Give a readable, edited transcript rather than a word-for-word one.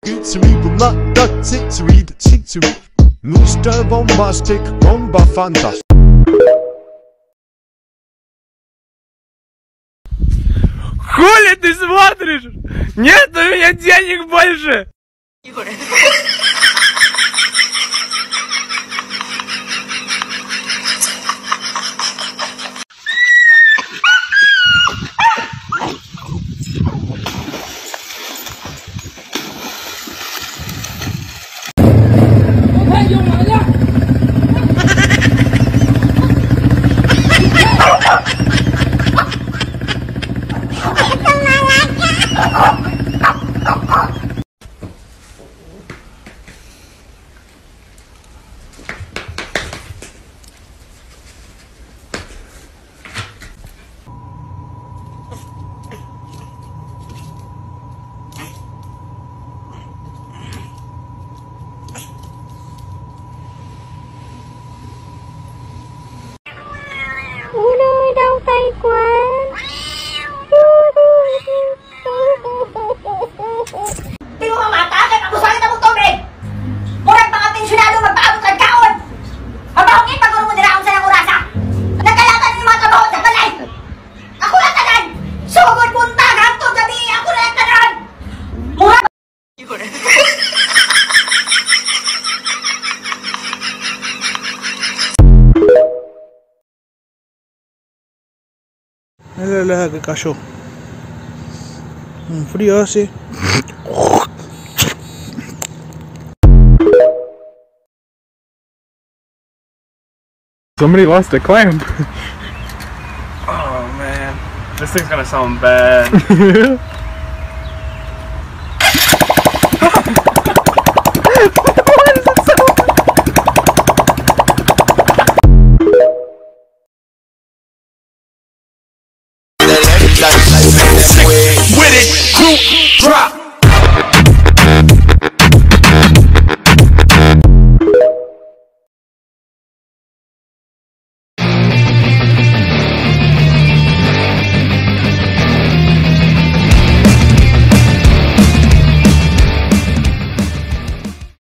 Cytatu, ponadto cytatu. Luster, bombastic, bomba fantastyk. Хули ты смотришь? Нет у меня денег больше! Ôi đau tay quá. Di mo mamatake ang gusto kita mong tobre. Murag mga pensyonado magpaabot ng kaon. Mabahongin pag mo diraon sa ng orasa. Nagkalatan yung mga trabaho sa balay. Ako lang tanan. Sugod punta ganto gabi ako lang tanan. Murag لا كاشو frío así. Somebody lost a clamp. Oh man, this thing's gonna sound bad. With it, group drop.